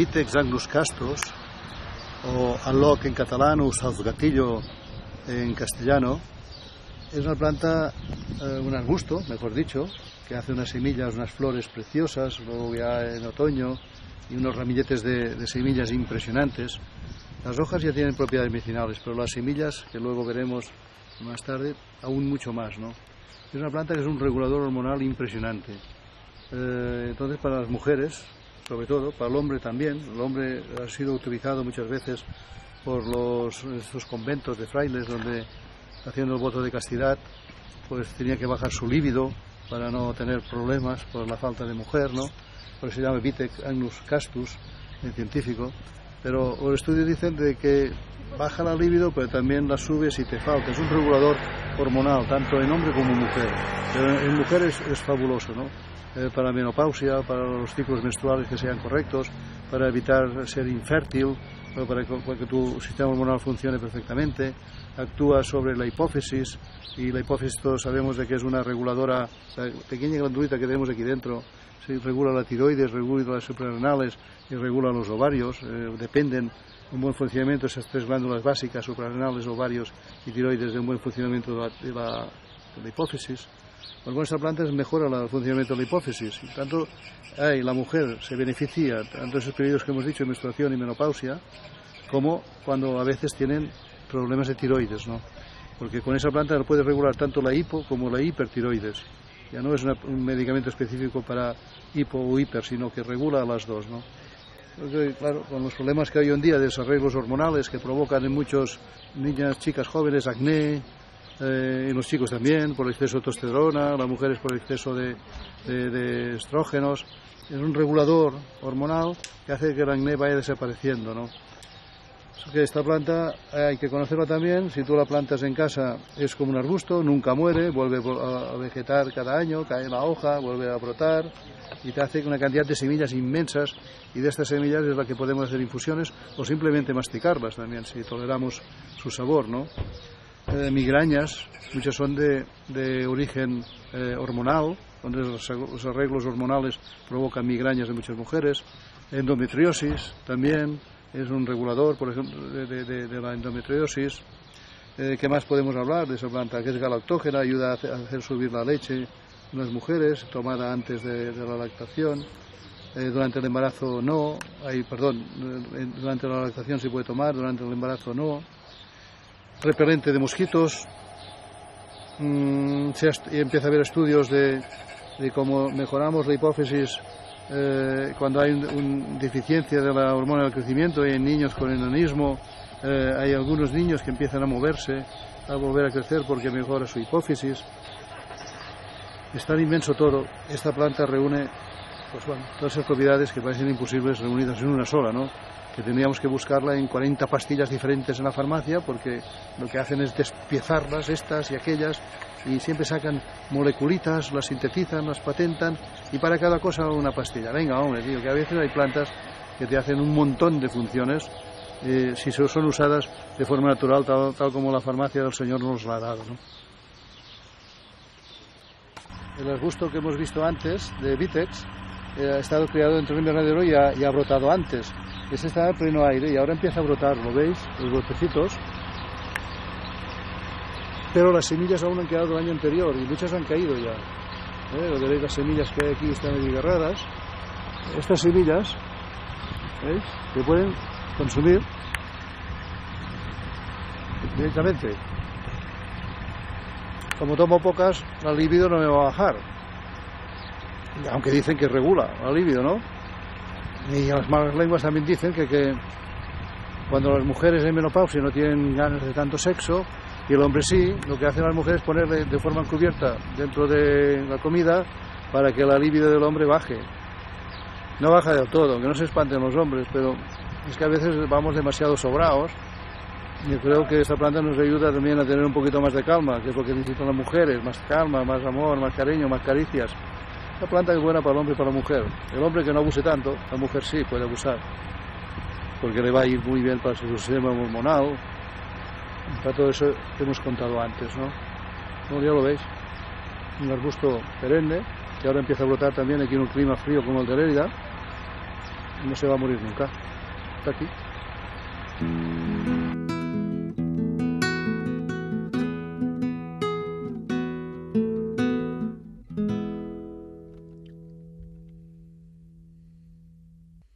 Vitex agnus castus, o Alloc en catalán o Salzgatillo en castellano. Es una planta, un arbusto, mejor dicho, que hace unas semillas, unas flores preciosas, luego ya en otoño, y unos ramilletes de semillas impresionantes. Las hojas ya tienen propiedades medicinales, pero las semillas, que luego veremos más tarde, aún mucho más, ¿no? Es una planta que es un regulador hormonal impresionante. Entonces, para las mujeres, sobre todo, para el hombre también, el hombre ha sido utilizado muchas veces por estos conventos de frailes, donde, haciendo el voto de castidad, pues tenía que bajar su líbido para no tener problemas por la falta de mujer, ¿no? Por eso se llama Vitex agnus castus, en científico. Pero los estudios dicen de que baja la libido, pero también la sube si te falta. Es un regulador hormonal, tanto en hombre como en mujer. Pero en mujer es fabuloso, ¿no? Para la menopausia, para los ciclos menstruales que sean correctos, para evitar ser infértil, para que tu sistema hormonal funcione perfectamente. Actúa sobre la hipófisis, y la hipófisis todos sabemos de que es una reguladora, la pequeña glandulita que tenemos aquí dentro. Sí, regula la tiroides, regula las suprarrenales y regula los ovarios. Dependen un buen funcionamiento de esas tres glándulas básicas, suprarrenales, ovarios y tiroides, de un buen funcionamiento de la hipófisis. Pues con esta planta mejora el funcionamiento de la hipófisis. Y tanto la mujer se beneficia, tanto en esos periodos que hemos dicho, de menstruación y menopausia, como cuando a veces tienen problemas de tiroides, ¿no? Porque con esa planta puede regular tanto la hipo como la hipertiroides. Ya no es un medicamento específico para hipo o hiper, sino que regula las dos, ¿no? Porque, claro, con los problemas que hay hoy en día de desarreglos hormonales que provocan en muchos niñas, chicas jóvenes, acné, en los chicos también, por el exceso de testosterona, las mujeres por el exceso de estrógenos, es un regulador hormonal que hace que el acné vaya desapareciendo, ¿no? Que esta planta hay que conocerla también. Si tú la plantas en casa, es como un arbusto, nunca muere, vuelve a vegetar cada año, cae la hoja, vuelve a brotar y te hace una cantidad de semillas inmensas, y de estas semillas es la que podemos hacer infusiones o simplemente masticarlas también, si toleramos su sabor, ¿no? Migrañas, muchas son de origen hormonal, donde los arreglos hormonales provocan migrañas de muchas mujeres. Endometriosis también es un regulador, por ejemplo, de la endometriosis. ¿Qué más podemos hablar de esa planta? Que es galactógena, ayuda a hacer subir la leche en las mujeres, tomada antes de la lactación. Durante el embarazo no, durante la lactación se puede tomar, durante el embarazo no. Repelente de mosquitos. Empieza a haber estudios de cómo mejoramos la hipófisis cuando hay una deficiencia de la hormona del crecimiento, y en niños con enanismo hay algunos niños que empiezan a moverse, a volver a crecer porque mejora su hipófisis. Es tan inmenso todo. Esta planta reúne, pues bueno, todas esas propiedades que parecen imposibles reunidas en una sola, ¿no? Que tendríamos que buscarla en 40 pastillas diferentes en la farmacia, porque lo que hacen es despiezarlas, estas y aquellas, y siempre sacan moleculitas, las sintetizan, las patentan, y para cada cosa una pastilla. Venga, hombre, tío, que a veces hay plantas que te hacen un montón de funciones, si son usadas de forma natural, tal como la farmacia del Señor nos la ha dado, ¿no? El arbusto que hemos visto antes, de Vitex, ha estado criado dentro de un invernadero y ha brotado antes. Ese está en pleno aire y ahora empieza a brotar, ¿lo veis? Los brotecitos. Pero las semillas aún han quedado del año anterior y muchas han caído ya. Lo que veis, las semillas que hay aquí están desgarradas. Estas semillas, ¿veis?, se pueden consumir directamente. Como tomo pocas, la libido no me va a bajar. Aunque dicen que regula la libido, ¿no? Y las malas lenguas también dicen que cuando las mujeres en menopausia no tienen ganas de tanto sexo, y el hombre sí, lo que hacen las mujeres es ponerle de forma encubierta dentro de la comida para que la libido del hombre baje. No baja del todo, que no se espanten los hombres, pero es que a veces vamos demasiado sobrados. Yo creo que esta planta nos ayuda también a tener un poquito más de calma, que es lo que necesitan las mujeres: más calma, más amor, más cariño, más caricias. Esta planta es buena para el hombre y para la mujer. El hombre que no abuse tanto, la mujer sí puede abusar, porque le va a ir muy bien para su sistema hormonal, para todo eso que hemos contado antes, ¿no? Como ya lo veis, un arbusto perenne, que ahora empieza a brotar también aquí en un clima frío como el de Lérida, no se va a morir nunca. Está aquí.